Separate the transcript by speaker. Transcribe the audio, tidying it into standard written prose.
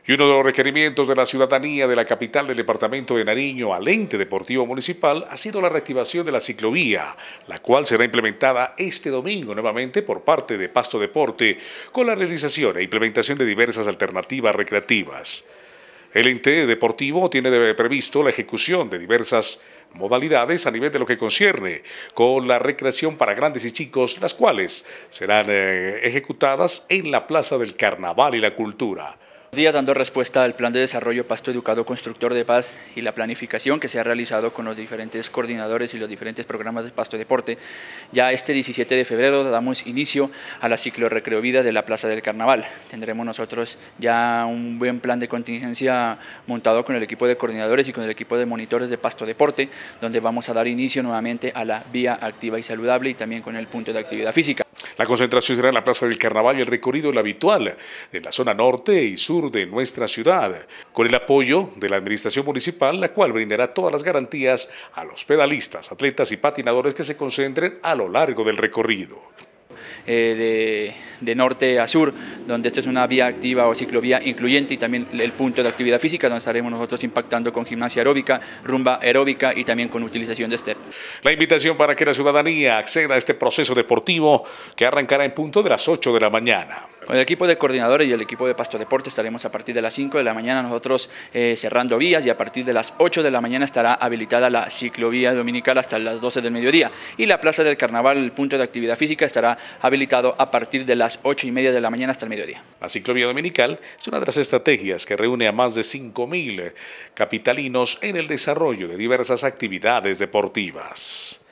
Speaker 1: Y uno de los requerimientos de la ciudadanía de la capital del departamento de Nariño al ente deportivo municipal ha sido la reactivación de la ciclovía, la cual será implementada este domingo nuevamente por parte de Pasto Deporte con la realización e implementación de diversas alternativas recreativas. El ente deportivo tiene previsto la ejecución de diversas modalidades a nivel de lo que concierne con la recreación para grandes y chicos, las cuales serán ejecutadas en la Plaza del Carnaval y la Cultura.
Speaker 2: Día dando respuesta al plan de desarrollo Pasto Educado Constructor de Paz y la planificación que se ha realizado con los diferentes coordinadores y los diferentes programas de Pasto Deporte. Ya este 17 de febrero damos inicio a la ciclorrecreovida de la Plaza del Carnaval. Tendremos nosotros ya un buen plan de contingencia montado con el equipo de coordinadores y con el equipo de monitores de Pasto Deporte, donde vamos a dar inicio nuevamente a la vía activa y saludable y también con el punto de actividad física.
Speaker 1: La concentración será en la Plaza del Carnaval y el recorrido el habitual en la zona norte y sur de nuestra ciudad, con el apoyo de la administración municipal, la cual brindará todas las garantías a los pedalistas, atletas y patinadores que se concentren a lo largo del recorrido.
Speaker 2: De norte a sur, donde esta es una vía activa o ciclovía incluyente y también el punto de actividad física, donde estaremos nosotros impactando con gimnasia aeróbica, rumba aeróbica y también con utilización de step.
Speaker 1: La invitación para que la ciudadanía acceda a este proceso deportivo que arrancará en punto de las 8 de la mañana.
Speaker 2: Con el equipo de coordinadores y el equipo de Pasto Deporte estaremos a partir de las 5 de la mañana nosotros cerrando vías y a partir de las 8 de la mañana estará habilitada la ciclovía dominical hasta las 12 del mediodía y la Plaza del Carnaval, el punto de actividad física, estará habilitado a partir de las 8:30 de la mañana hasta el mediodía.
Speaker 1: La ciclovía dominical es una de las estrategias que reúne a más de 5.000 capitalinos en el desarrollo de diversas actividades deportivas.